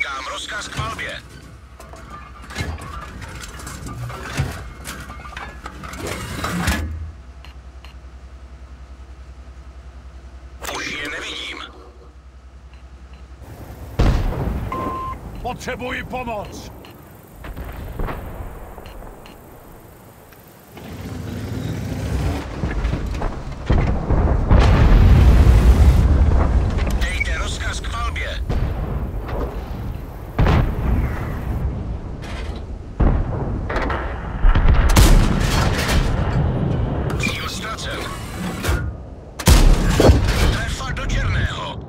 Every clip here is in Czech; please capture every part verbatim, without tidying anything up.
Čekám rozkaz k palbě. Už je nevidím. Potřebuji pomoc! Dejte rozkaz k palbě. Cíl ztracen. Trefa do černého.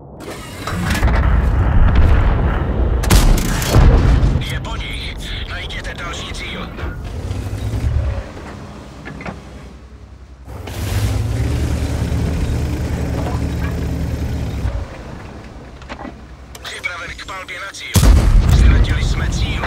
Je po nich. Najděte další cíl. Připraven k palbě na cíl. Ztratili jsme cíl.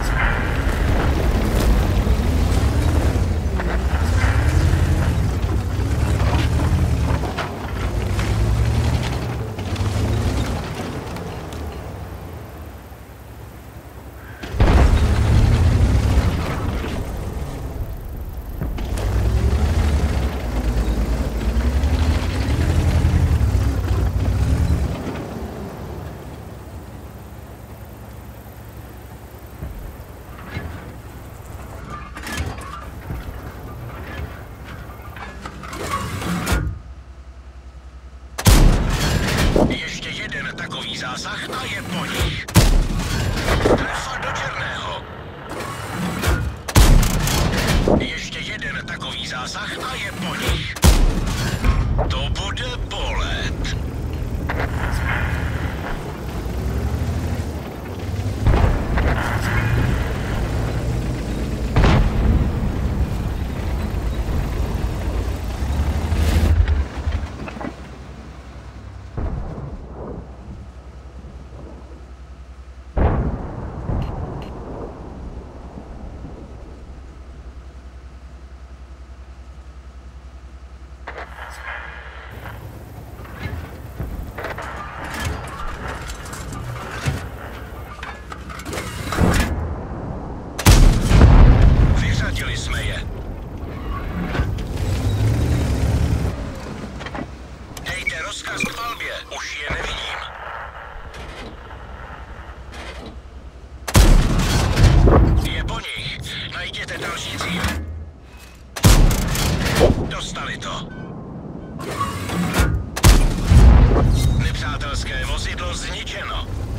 Ještě jeden takový zásah a je po nich. Trefa do černého. Ještě jeden takový zásah a je po nich. To bude bolet. Vyřadili jsme je. Dejte rozkaz k palbě. Už je nevidím. Je po nich. Najděte další cíl. Dostali to. Nepřátelské vozidlo zničeno.